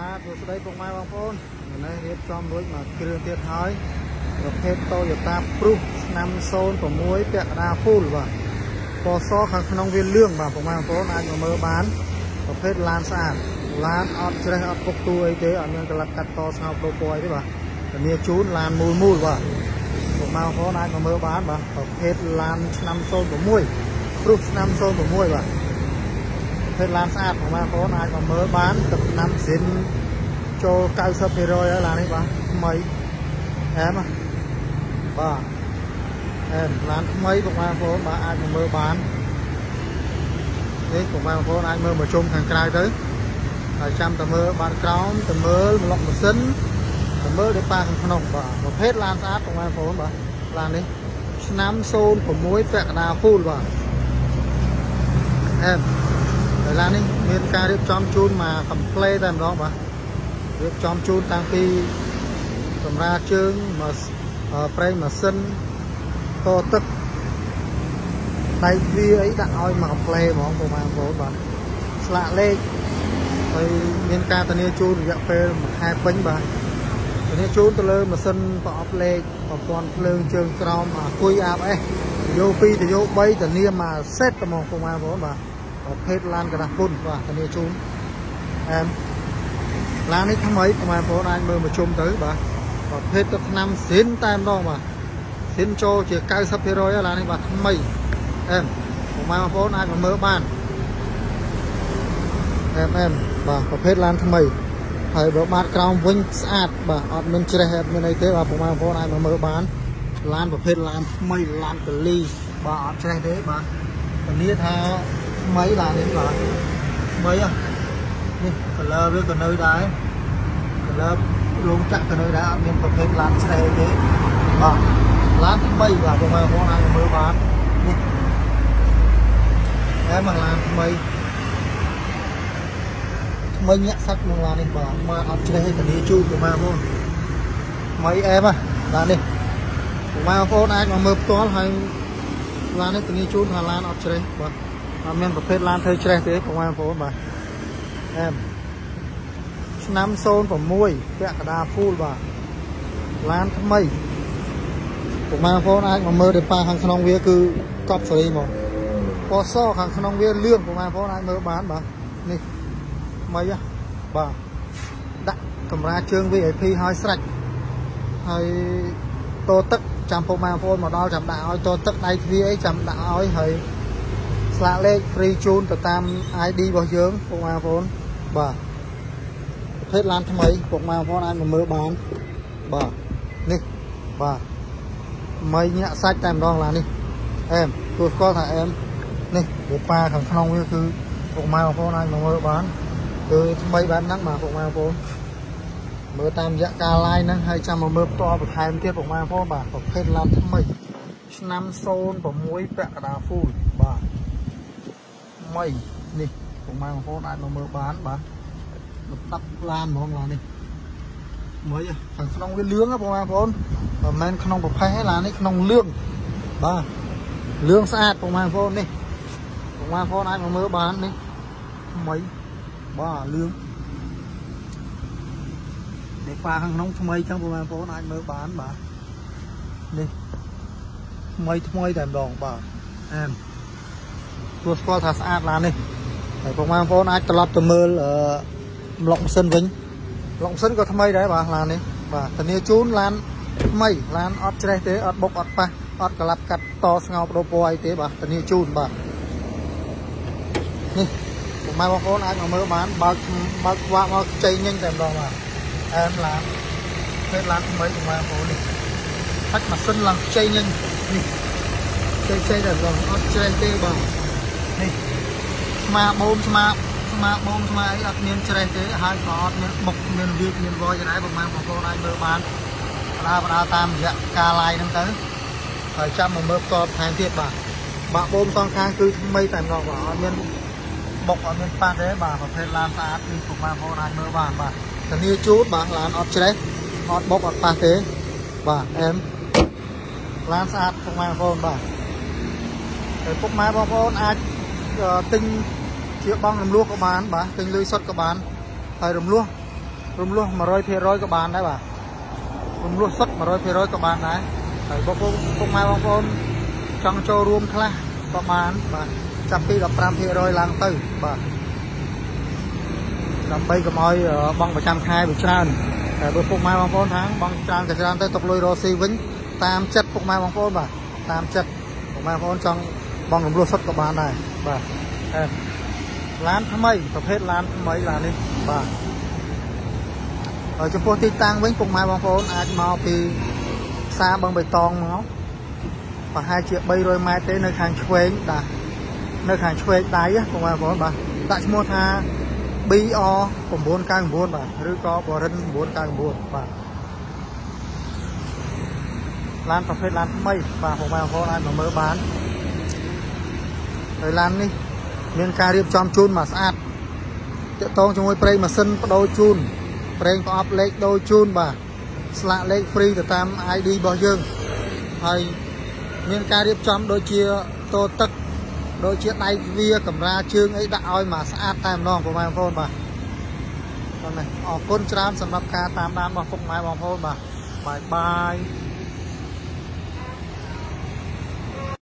បាទសួស្តីពុកម៉ែបងប្អូននៅរៀបចំរួចមកគ្រឿងទៀតហើយប្រភេទ Toyota Prius ឆ្នាំ06ពាក់កណ្ដាល full បាទពណ៌សខាងក្នុងវាលឿងបាទពុកម៉ែបងប្អូនអាចមកមើលបានប្រភេទឡានស្អាតឡានអត់ច្រេះអត់ពុកទួអីទេអត់មានក្លិតកាត់តស្ងោបដូរពណ៌អីទេបាទធានាជូនឡានមូលបាទពុកម៉ែបងប្អូនអាចមកមើលបានបាទប្រភេទឡានឆ្នាំ06 Prius ឆ្នាំ06បាទភេទឡានស្អាតបងប្អូនអាចមកមើលបានទឹកឆ្នាំស៊ីនចូល 90% ហើយឡាននេះបាទថ្មីអែមបាទអែមឡានថ្មីបងប្អូនបាទអាចមកមើលបាននេះបងប្អូនអាចមើលមកជុំខាងក្រៅទៅហើយចាំតែមើលបាត់ក្រោមទៅមើលប្លុកម៉ាស៊ីនទៅមើលដេប៉ាខាងក្នុងបាទប្រភេទឡានស្អាតបងប្អូនបាទឡាននេះឆ្នាំ06ពាក់កណ្ដាល full បាទអែមហើយឡាននេះមានការរៀបចំជូនមក complete តែម្ដងបាទរៀបចំជូនតាំងពីសម្រាប់ជើងមកប្រេងម៉ាស៊ីនតទឹកដៃទ្វាអីដាក់ឲ្យមក complete ហ្មងបងប្អូនបាទស្លាកលេខហើយមានការធានាជូនរយៈពេល1ខែពេញបាទធានាជូនទៅលើម៉ាស៊ីនប្រអប់លេខប្រព័ន្ធភ្លើងជើងក្រោមអាគុយ ABS យោ2ទៅយោ3ធានាមកសេតហ្មងបងប្អូនបាទប្រភេទឡានកណ្ដាស់ពុនបាទធានាជូនឡាននេះថ្មីបងប្អូនអាចមើលមកជុំទៅបាទប្រភេទទឹកថ្នាំស៊ីនតែម្ដងបាទស៊ីនចូលជា 90% ហើយឡាននេះបាទថ្មីបងប្អូនអាចមកមើលបានបាទប្រភេទឡានថ្មីហើយបើបាតក្រោមវិញស្អាតបាទអត់មានច្រេះអត់មានអីទេបាទបងប្អូនអាចមកមើលបានឡានប្រភេទឡានថ្មីឡានកលីបាទអត់ច្រេះទេបាទធានាថាថ្មីឡាននេះបាទថ្មីនេះ color វាក៏នៅដែរ color រោងចក្រក៏នៅដែរអត់មានប្រភេទឡានច្រេះទេបាទឡានថ្មីបាទបងប្អូនអាចមើលបាននេះមកឡានថ្មីញាក់សាច់ក្នុងឡាននេះបាទមកអត់ច្រេះទេធានាជូនបងប្អូនថ្មីឡាននេះបងប្អូនអាចមកមើលផ្ទាល់ហើយឡាននេះធានាជូនថាឡានអត់ច្រេះបាទអត់មានប្រភេទឡានធ្វើច្រេះទេបងប្អូនបាទឆ្នាំ06ពាក់កណ្ដាល full បាទឡានថ្មីបងប្អូនអាចមកមើលដេប៉ាខាងក្នុងវាគឺកប់សេរីហ្មងពណ៌សខាងក្នុងវាលឿងបងប្អូនអាចមើលបានបាទនេះថ្មីបាទដាក់កម្រាលជើង VIP ឲ្យស្រេចហើយតទឹកចាំពុកម៉ែបងប្អូនមកដល់ចាំដាក់ឲ្យតទឹកដៃទ្វាអីចាំដាក់ឲ្យហើយស្លាកលេខ free ជូនទៅតាម ID របស់យើងពុកម៉ែបងប្អូនបាទប្រភេទឡានថ្មីពុកម៉ែបងប្អូនអាចមកមើលបានបាទនេះបាទថ្មីញាក់សាច់តែម្ដងឡាននេះទួស្គាល់ថានេះវាប៉ាខាងក្នុងវាគឺពុកម៉ែបងប្អូនអាចមកមើលបានគឺថ្មីបែបហ្នឹងបាទពុកម៉ែបងប្អូនមើលតាមរយៈការ live ហ្នឹងហើយចាំមកមើលផ្ទាល់បន្ថែមទៀតពុកម៉ែបងប្អូនបាទប្រភេទឡានថ្មីឆ្នាំ06ពាក់កណ្ដាល full បាទថ្មីនេះពុកម៉ែបងប្អូនអាចមកមើលបានបាទដាក់ឡានហ្មងឡាននេះមើលខាងក្នុងវាលឿងបងប្អូនមិនមែនក្នុងប្រភេទឡាននេះក្នុងលឿងបាទលឿងស្អាតបងប្អូននេះបងប្អូនអាចមកមើលបាននេះថ្មីបាទលឿងដេប៉ាខាងក្នុងថ្មីចឹងបងប្អូនអាចមើលបានបាទនេះថ្មីតែម្ដងបាទព្រោះស្គាល់ថាស្អាតឡាននេះហើយបងប្អូនអាចត្រឡប់ទៅមើលប្លុកម៉ាស៊ីនវិញប្លុកម៉ាស៊ីនក៏ថ្មីដែរបាទឡាននេះបាទធានាជូនឡានថ្មីឡានអត់ច្រេះទេអត់បុកអត់ប៉ះអត់ក្លាប់កាត់តស្ងោបដូរពណ៌អីទេបាទធានាជូនបាទនេះបងប្អូនអាចមកមើលបានបើកខ្វាក់មកជ័យញញតែម្ដងបាទឡានពេលឡានថ្មីបងប្អូននេះផាច់ម៉ាស៊ីនឡើងជ័យញញនេះជ័យតែម្ដងអត់ច្រេះទេបាទនេះស្មាបូមស្មាអីអត់មានច្រេះទេហើយក៏អត់មានបុកមានវាមានវយដែរបងប្អូនអាចមើលបានបដាតាមរយៈការ live ហ្នឹងទៅហើយចាំមកមើលផ្ទាល់បន្ថែមទៀតបាទបាក់បូមសងខាងគឺថ្មីតែម្ដងបាទអត់មានបុកអត់មានប៉ះទេបាទប្រភេទឡានស្អាតនេះបងប្អូនអាចមើលបានបាទធានាជូនបាទឡានអត់ច្រេះអត់បុកអត់ប៉ះទេបាទឡានស្អាតបងប្អូនបាទហើយពុកម៉ែបងប្អូនអាចទិញជាបង់រំលោះក៏បានបាទទិញលុយសុទ្ធក៏បានហើយរំលោះ rùm luôn mà rồi phía rồi các bạn đấy bà rùm luôn sắt mà rồi phía rồi các bạn đấy phải bố cô mai bông phôn trong châu room khá các bạn bà chắp đi gặp ram phía rồi lang tư bà làm bây giờ mọi băng 100 bị tràn bữa phục mai băng phôn tháng băng tràn cái tràn tới tục lôi rosi vĩnh tam chất phục mai băng phôn bà tam chất phục mai phôn trong băng rùm luôn sắt các bạn này bà lán thăm mây tập hết lán mấy là đi bà ở trong phố ti tăng với cùng mai bóng phone ai mau thì xa bằng bê tông máu và 2 triệu bay rồi mai tới nơi hàng chuối đã nơi hàng chuối đáy cùng mai phone bà tại mua tha bi o cùng 4 càng 4 bà rư có bò rinh 4 càng 4 bà lan tập hết lan mây và cùng mai phone ai mà mơ bán rồi lan đi nên ca riêng trong chun mà sát tiện tông trong ngôi prey mà sân đôi chun prey có áp lệch đôi chun bà slạ lệch free từ tam ID bao dương hay nên ca riêng trong đôi chia tô tức đôi chia tay vía cầm ra chương ấy đã oi mà sát tam non của mai phone bà con này ở con trám sầm lập ca tam đan mà phục mai bóng phone bà bye bye